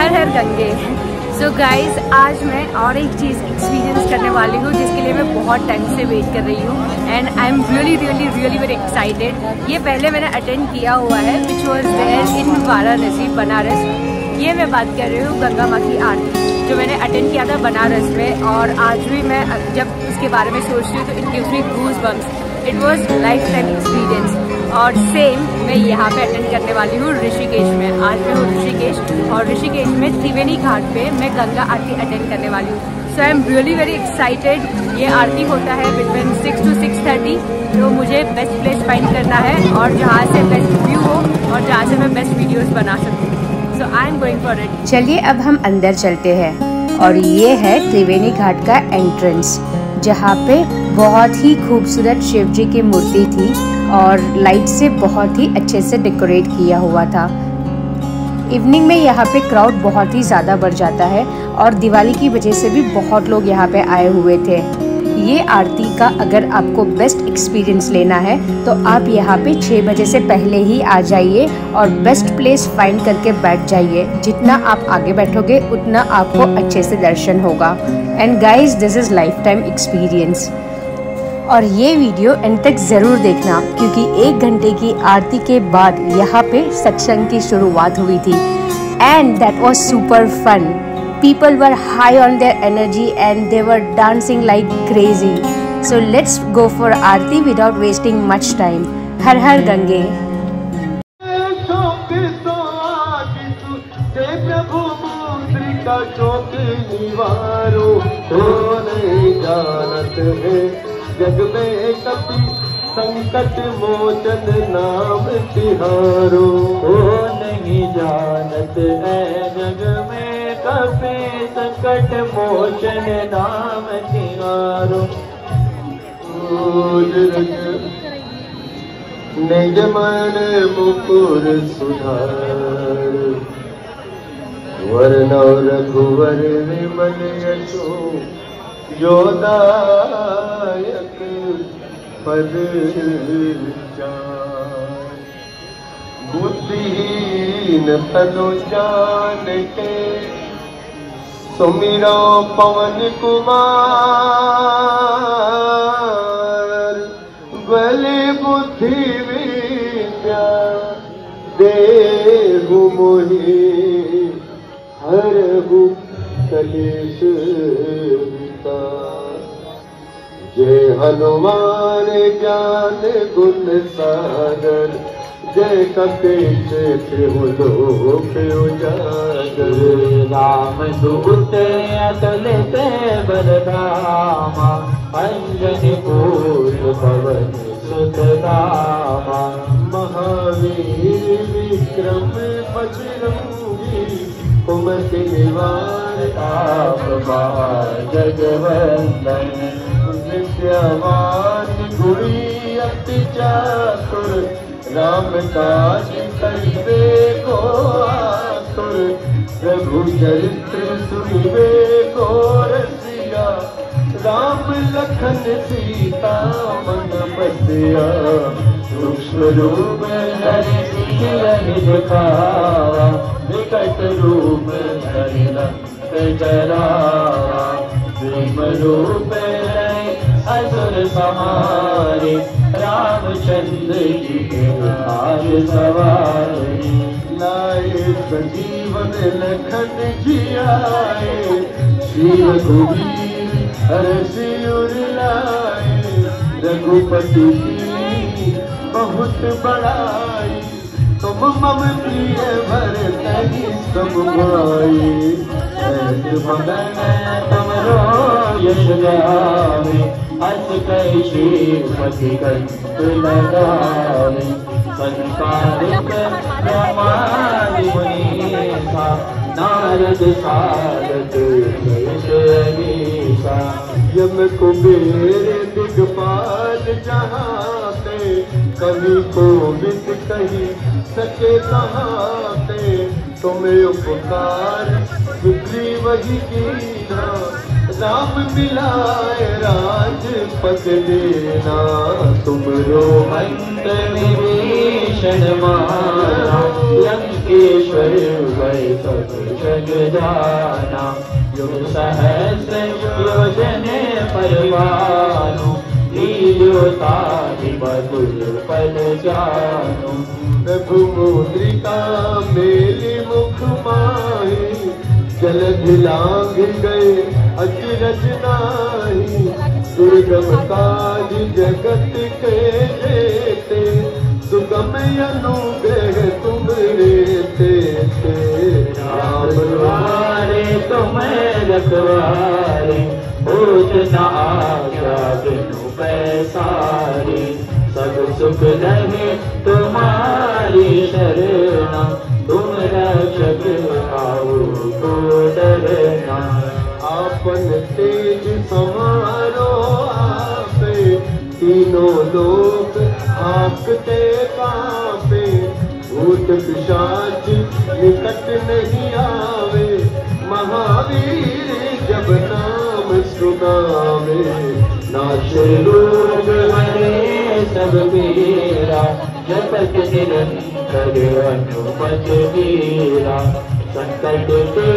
हर हर Gange. So guys, आज मैं और एक चीज़ एक्सपीरियंस करने वाली हूँ जिसके लिए मैं बहुत टाइम से वेट कर रही हूँ and I am really very excited. ये पहले मैंने अटेंड किया हुआ है which was there in Varanasi, Banaras. ये मैं बात कर रही हूँ गंगा माँ की आरती जो मैंने अटेंड किया था बनारस में, और आज भी मैं जब उसके बारे में सोचती हूँ तो it gives me goosebumps. It was lifetime experience. और सेम मैं यहाँ पे अटेंड करने वाली हूँ ऋषिकेश में। आज मैं हूँ ऋषिकेश, और ऋषिकेश में त्रिवेणी घाट पे मैं गंगा आरती अटेंड करने वाली हूँ। So I am really very excited. ये आरती होता है बिटवीन 6 to 6:30, तो मुझे बेस्ट प्लेस फाइंड करना है और जहाँ से बेस्ट व्यू हो और जहाँ से मैं बेस्ट वीडियोज़ बना सकूँ। So I am going for it. चलिए अब हम अंदर चलते हैं, और ये है त्रिवेणी घाट का एंट्रेंस, जहाँ पे बहुत ही खूबसूरत शिव जी की मूर्ति थी और लाइट से बहुत ही अच्छे से डेकोरेट किया हुआ था। इवनिंग में यहाँ पे क्राउड बहुत ही ज़्यादा बढ़ जाता है और दिवाली की वजह से भी बहुत लोग यहाँ पे आए हुए थे। ये आरती का अगर आपको बेस्ट एक्सपीरियंस लेना है तो आप यहाँ पे 6 बजे से पहले ही आ जाइए और बेस्ट प्लेस फाइंड करके बैठ जाइए। जितना आप आगे बैठोगे उतना आपको अच्छे से दर्शन होगा। And guys, this is lifetime experience. और ये वीडियो एंड तक ज़रूर देखना, क्योंकि 1 घंटे की आरती के बाद यहाँ पे सत्संग की शुरुआत हुई थी and that was super fun. People were high on their energy and they were dancing like crazy. So let's go for Aarti without wasting much time. हर हर गंगे। जग में कभी संकट मोचन नाम तिहारो, हो नहीं जानत है जग में कभी संकट मोचन नाम तिहारो। निज मन मुकुर सुधार, वरण रघुवर विमल यशो जोदायक पद जान। बुद्धिहीन तनु जान के सुमिरो पवन कुमार, बलि बुद्धि विद्या देहु मोहि, हरहु कलेश विकार। जय हनुमान ज्ञान गुण सागर, जय कपीश तिहु लोक उजागर। राम दूत अतुलित बलधामा, अंजनी पुत्र पवन सुत नामा। महावीर विक्रम बजरंगी, कुमति निवार आपका जगवंदन। विद्यावान गुणी अति चातुर, राम काज करिबे को आतुर। प्रभु चरित्र सुनिबे को रसिया, राम लखन सीता मन बसिया। सूक्ष्म रूप धरि सियहि दिखावा, विकट रूप धरि लंक जरावा। भीम रूप धरि असुर संहारे, रामचंद्र जी के काज सवारे। लाए संजीवन लखन जियाए, श्री रघुवीर हरषि उर लाए। रघुपति की बहुत बड़ाई, तुम मम प्रिय भरतहि सब भाई। मगन तुमरो यश गावे, अस कहि श्रीपति कंठ लगावे। संसारिक ब्रह्मादि मुनीसा, नारद सारद ईसा। यम कुबेर दिगपाल जहाँ ते, कवि कोविद कही सके कहाँ ते। तुम्हें उपकार सुग्रीव ही कीना, राम मिलाए राजपद देना, तुमरो मंत्र विभीषण माना, लंकेश्वर वै सब जग जाना। युग सहस्र योजन परवानु, लील्योताहि मधुर पद जानु। प्रभु मुद्रिका मेलि मुख माहि, जलधि लांघ गए अचरज नाहि। दुर्गम काज जगत के जेते, सुगम अनुग्रह तुमरे तेते। राम द्वारे तुम रखवारे, होत न आज्ञा बिनु पैसारे। सब सुख लहे तुम्हारी शरणा, तुम रक्षक आओ को डरना। आपन तेज समारो आपे, तीनों लोक आपते कांपे। भूत पिशाच निकट नहीं आवे, महावीर जब नाम सुनावे। नाशे रोग हरे सब पीरा, जपत निरंतर हनुमत वीरा। संकट ते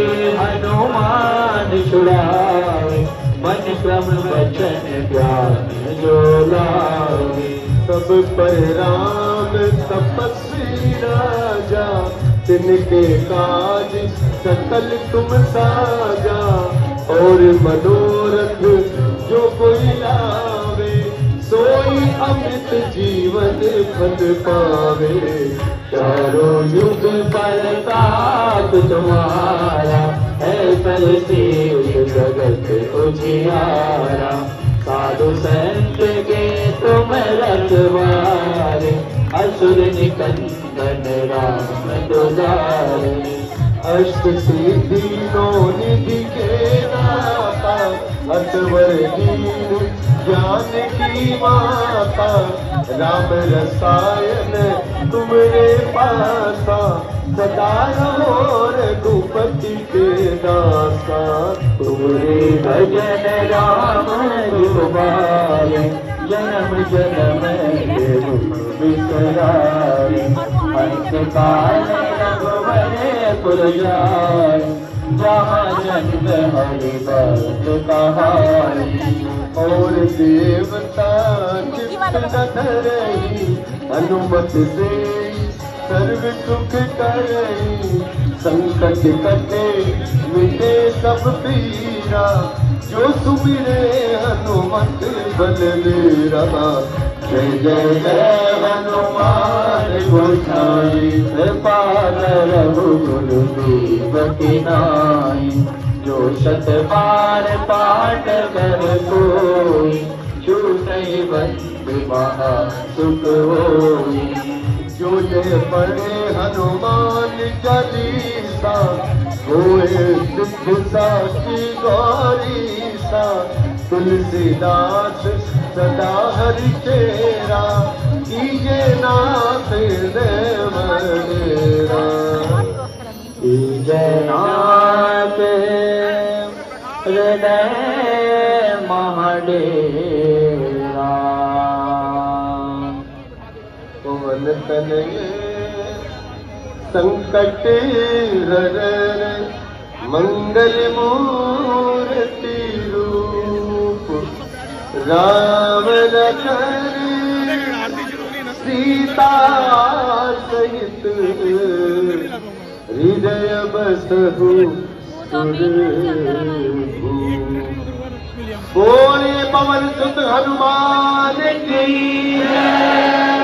हनुमान छुड़ावे, मन क्रम वचन ज्ञान जो लावे। सब पर राम तपस्वी राजा, तिनके काज सकल तुम साजा। और मनोरथ जो कोई लावे, सोई अमृत जीवन फल पावे। चारों युग परताप तुम्हारा, है परसिद्ध जगत उजियारा। साधु संत के तुम रखवारे, असुर निकंदन राम दुलारे। अष्ट सिद्धि नौ निधि के दाता, असवर दीन ज्ञान की माता। राम रसायन तुमरे पासा, सदा रहो रघुपति के दासा। तुमरे भजन राम जुबारे, जन्म जन्म के दुख बिसराए। अंत काल रघुवर पुर जाए, जहाँ जन्म हरि भक्त कहाई। और देवता चित्त न धरई, अनुमति से सर्व सुख करई। संकट कटे मिटे सब पीरा, जो सुमिरे हनुमत बलबीरा। जय जय जय हनुमान गोसाई, कृपा रघुकुल की नाई। जो शत बार पाठ कर कोई, छूटई बंद महा सुख होई। जो जय पढ़े हनुमान चालीसा, होए सिद्ध साखी गौरीसा। तुलसीदास सदा हरि चेरा, कीजे नाथ देवरा। कीजे नाथ हृदय महाडेरा। पवन तनय संकट हरण, मंगल मूर्ति रूप। राम लखन सीता सहित, हृदय बसहु बोले पवन सुत हनुमान की जय।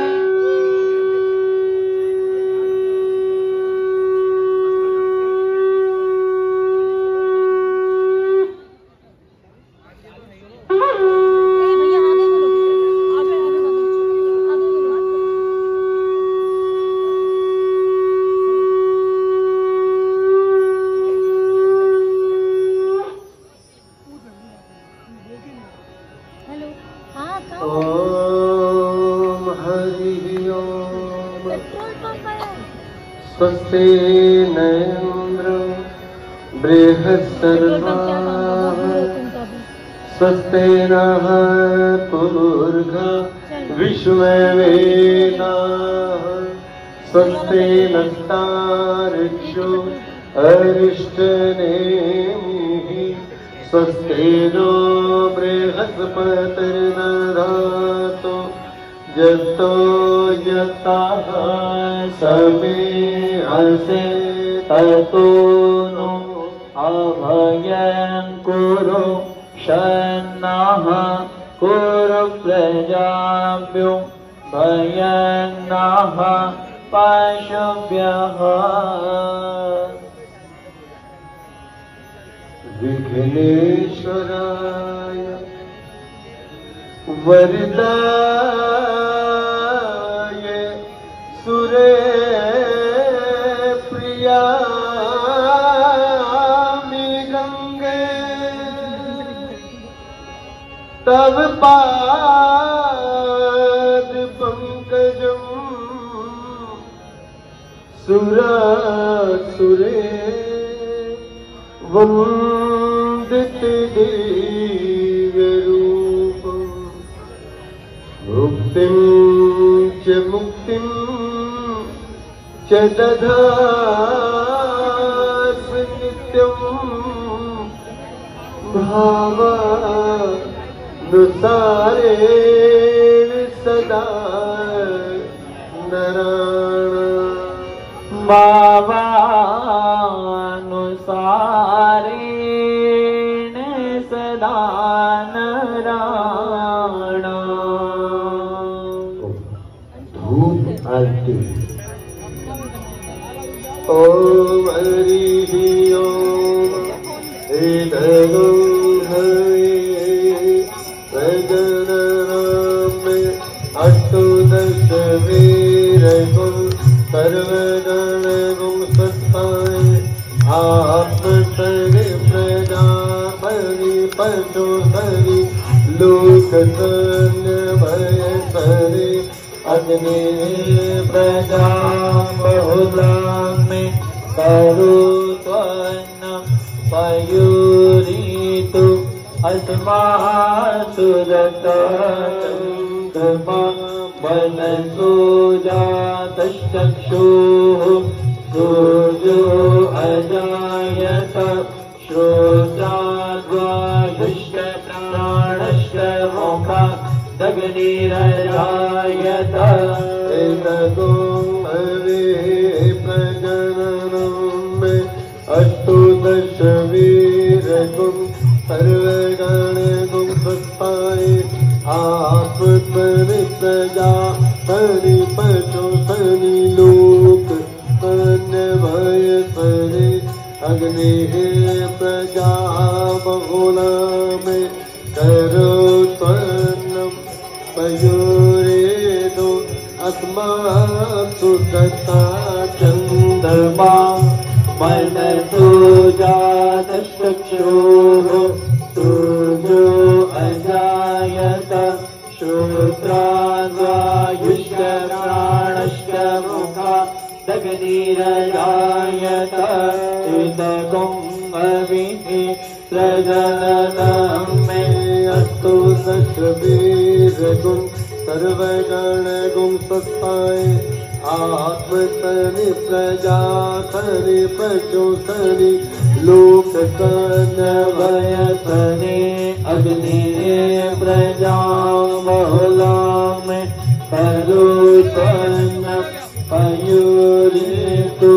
ओम हरि ओम। स्वस्ति न इंद्र बृहस्पतिर्वा स्वस्ति नः पूर्वा विश्ववेदाः स्वस्ति नस्तार्क्ष्यो अरिष्टनेमिः स्वस्ति नो बृहस्पतिर्दधातु यतो यतः समे हसे ततो नो अभयं कुरु शन्नः कुरु प्रजाभ्यो भयं नः पशुभ्यः विघ्नेश्वराय वरदाय सुरप्रियामि गंगे तव पाद पंकजं सुरासुरे वन्दिते दिव्यरूपं मुक्तिं च मुक्तिं च ददासि नित्यं भावानुसारेण सदा नराणाम् भावानुसारेण सदा नराणाम्। धूप आरती। ओम हरिः ओम एतद् अष्टोदश वीरगुं सर्वगणगुं सत्ताय आत्मसरि प्रजापति पशुपति लोकसन्भयसरि अग्नि प्रजा बहुलाग्नि करोत्वन्नं पयुरीतु अस्मासु दत्तचन्द्रमा वनसो जातश्चक्षुः सूर्यो अजायत श्रोत्राद्वायुष्टप्राणश्च मुखादग्निरजायत एततो हवे प्रजननं अष्टोदश वीरगुं सर्वगणगुं सत्ताय आपसरि प्रजा सरि पशु सरि लोक सन्भयसरि अग्निः प्रजा बहुलामे करोत्वन्नं पयोरेदो अस्मासु दत्ता चन्द्रमा मनसो जातश्चक्षुः सूर्यो अजायत श्रोत्राद्वायुष्टप्राणश्च मुखादग्निरजायत एतगुं अविः प्रजननं मे अष्टोदश वीरगुं सर्वगणगुं सत्ताय आत्मसरि प्रजा सरि पशु सरि लोकसन्भयसरि अग्नि प्रजा बहुलामे करोत्वन्नं पयुरीतु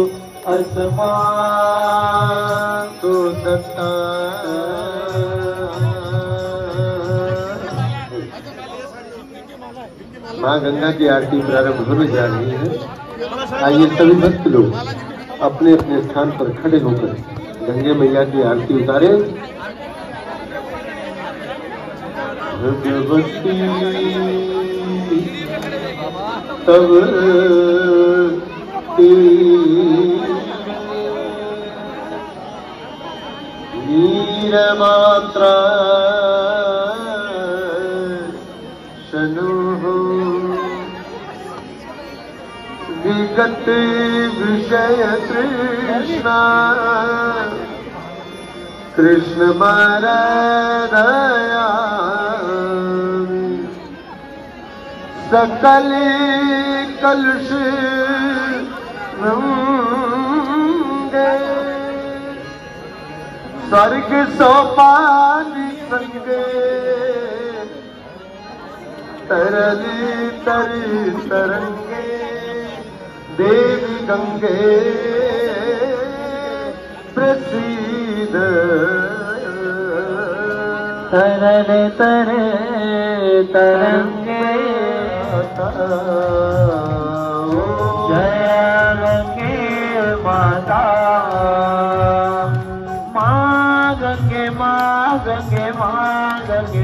अस्मासु दत्ता। माँ गंगा की आरती प्रारंभ होने जा रही है। आइए सभी भक्त लोग अपने अपने स्थान पर खड़े होकर गंगे मैया की आरती उतारे। भगवती तव नीरमात्रा शनुः विगत विषय तृष्णा कृष्ण दया सकल कलुष रंगे स्वर्ग सोपानी संगे तरली तरी तरंगे देवी गंगे प्रसीद तरल तरे तरंगे जय गंगे माता माँ गंगे माँ गंगे माँ गंगे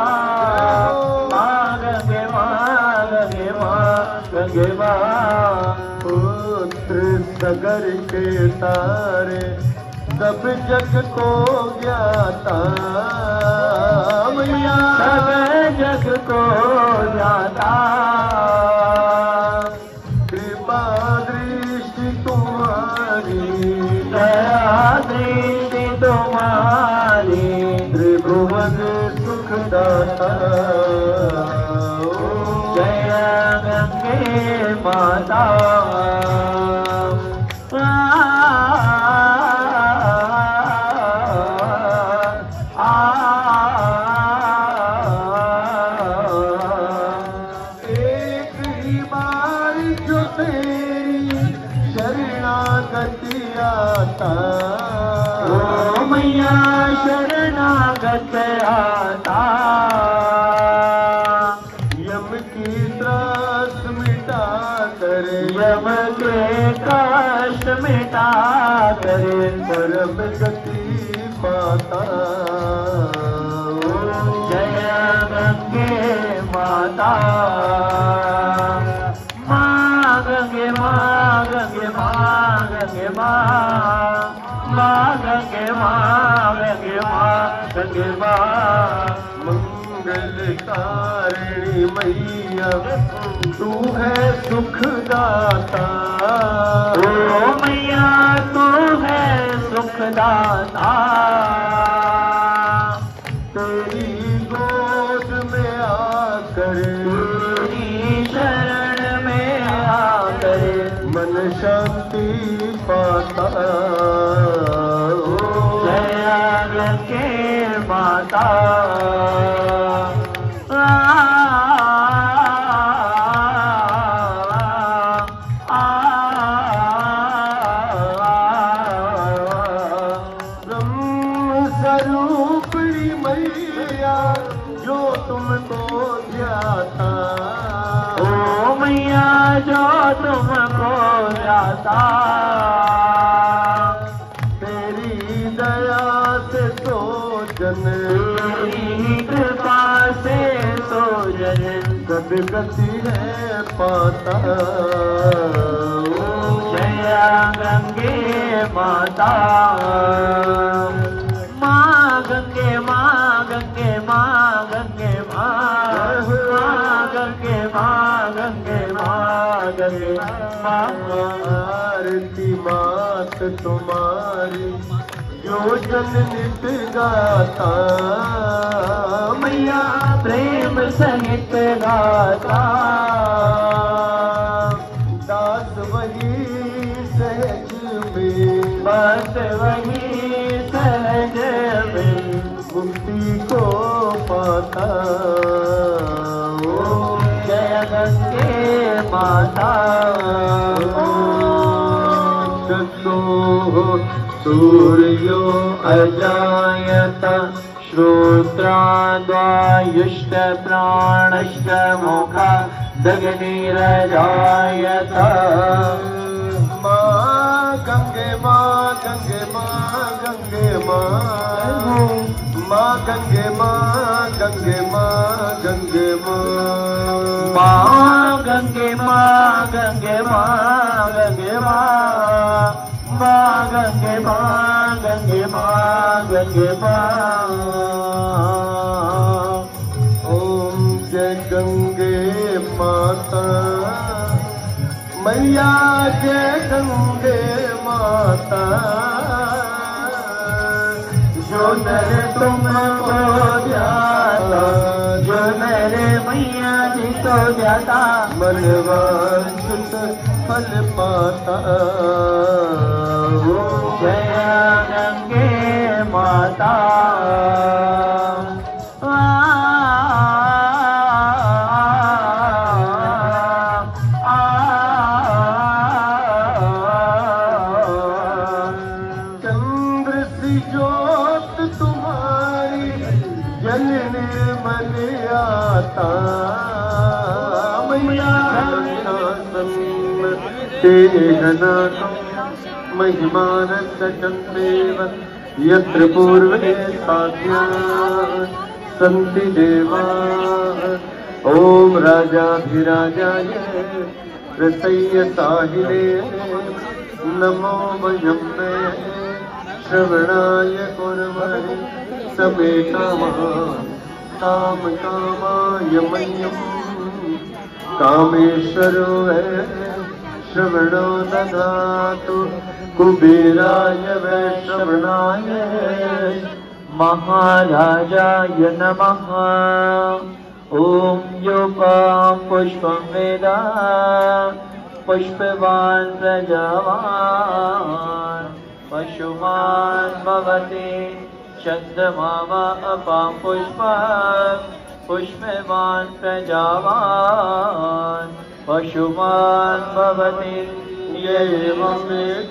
माँ गंगे माँ गंगे माँ गंगे माँ पुत्र सगर के तारे सब जग को ज्ञाता मैया सब जग को ज्ञाता कृपा दृष्टि तुम्हारी दया दृष्टि तुम्हारी त्रिभुवन सुखदाता जय गंगे माता ओ मैया शरणागत आता यम की त्रास मिटा करे यम के कष्ट मिटा करे परम गति पाता जय गंगे माता माँ गंगे माँ गंगे माँ गंगे माँ गंगे माँ गंगे माँ गंगे माँ मंगल तारिणी मैया तू है सुखदाता ओ मैया तू है सुखदाता तेरी गोद में आकर तेरी शरण में आकर मन शांति पाता जय गंगे माता ब्रह्म स्वरूपी मैया जो तुमको ध्याता ओ मैया जो तुमको ध्याता तेरी दया से तो जन तेरी कृपा से तो जन सब गति है पाता जय गंगे माता माँ गंगे माँ गंगे माँ गंगे माँ गंगे माँ गंगे माँ गंगे माँ आरती मात तुम्हारी जो जन नित गाता मैया प्रेम सहित गाता दास वही सहज में बस वही सहज में मुक्ति को पाता जय गंगे माता सूर्यो अजायत श्रोत्राद्वायुष्ट प्राणश्च मुखा दग्निरजायत माँ गंगे माँ गंगे माँ गंगे माँ माँ गंगे माँ गंगे माँ गंगे माँ गंगे माँ गंगे माँ गंगे माँ माँ गंगे माँ गंगे माँ गंगे माँ ओम जय गंगे माता मैया जय गंगे माता जो जाता, मनवांछित फल पाता। जय गंगे माता। महिमानन्दचन्देव यत्र पूर्वे साध्या सन्ति देवा। ॐ राजाधिराजाय प्रसय्य साहिने नमो वयम्मे श्रवणाय कुर्महे समे कामः काम कामाय मह्यम् कामेश्वरो है श्रवणो दधातु कुबेराय वैश्रवणाय महाराजाय नमः। ॐ योपां पुष्पं वेद पुष्पवान् प्रजावान् पशुमान् भवति चन्द्रमा अपां पुष्पं पुष्पवान् प्रजावान् पशुमान् भवति एवं वेद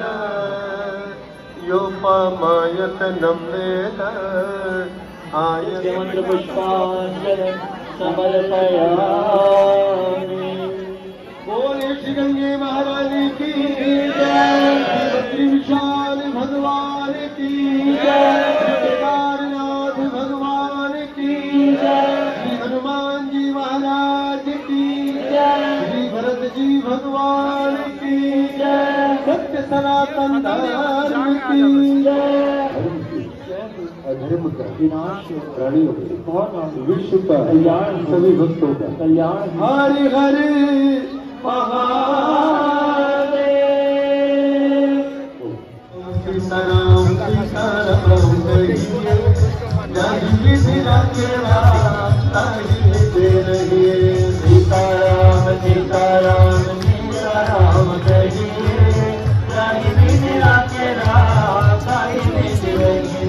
योपमायतनं वेद आयतनं पुष्पाञ्जलिं समर्पयामि। बोले श्री गंगे महारानी की जय, श्री विशाल भगवान की जय, केदारनाथ भगवान की जय, श्री हनुमान जी महाराज की जय, श्री भरत जी भगवान की जय, सत्य सनातन धर्म की जय। अधर्म का विनाश, प्राणियों विश्व का कल्याण, सभी भक्तों का कल्याण। हरि हरि महादेव। सीताराम सीताराम कहिए, जाहिए तेरा केरा ताहिए दे रहिए। सीताराम सीताराम सीताराम कहिए, जाहिए तेरा केरा ताहिए दे रहिए।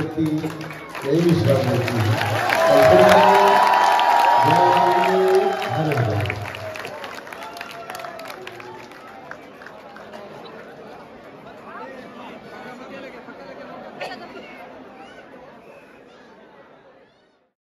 व्यक्ति यही विश्वास रखती है।